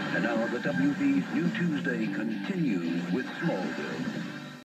And now the WB's New Tuesday continues with Smallville.